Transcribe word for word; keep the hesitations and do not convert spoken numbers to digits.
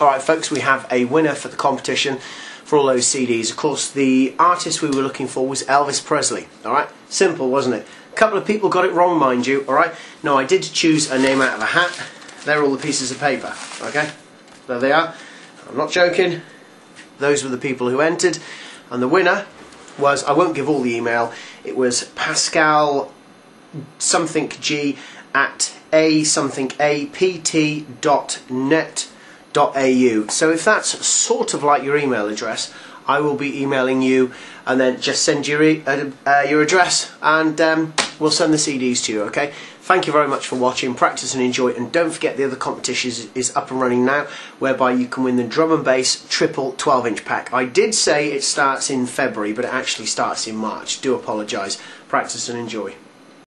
Alright folks, we have a winner for the competition for all those C Ds. Of course, the artist we were looking for was Elvis Presley. Alright, simple, wasn't it? A couple of people got it wrong, mind you. Alright, no, I did choose a name out of a hat. They're all the pieces of paper. Okay, there they are. I'm not joking. Those were the people who entered, and the winner was, I won't give all the email, it was Pascaidg something G at a something apt dot net dot a u. So if that's sort of like your email address, I will be emailing you, and then just send your e uh, uh, your address, and um, we'll send the C Ds to you. Okay. Thank you very much for watching. Practice and enjoy, and don't forget the other competition is, is up and running now, whereby you can win the drum and bass triple twelve inch pack. I did say it starts in February, but it actually starts in March. Do apologise. Practice and enjoy.